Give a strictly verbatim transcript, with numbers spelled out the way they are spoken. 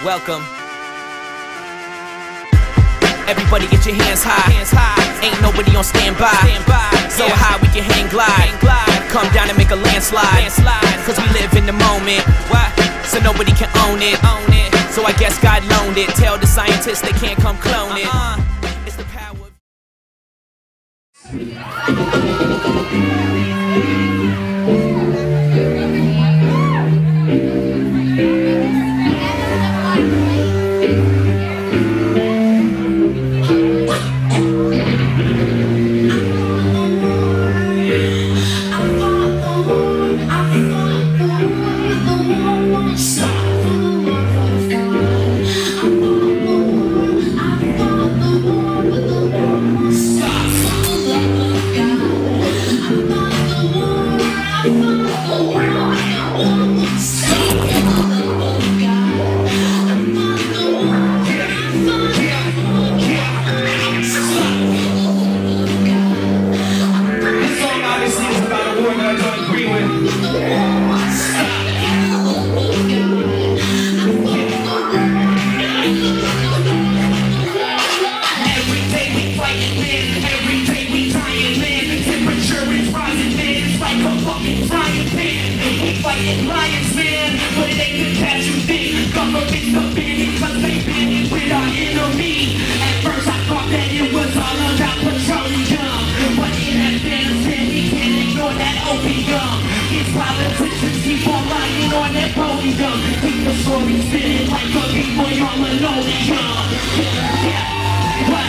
Welcome. Everybody get your hands high. Hands high. Ain't nobody on standby. Standby. So yeah. High we can hang glide. Hang glide. Come down and make a landslide. Landslide. Cause we live in the moment. What? So nobody can own it. Own it. So I guess God loaned it. Tell the scientists they can't come clone it. Uh-uh. It's the power of lions, man, but it ain't the catch you think. Government's the bandit, cause they bandit with our enemy. At first I thought that it was all about petroleum, but in Afghanistan we can't ignore that opium. These politicians keep on lying on that podium. Keep the story spinning like a big boy on linoleum. Yeah, what?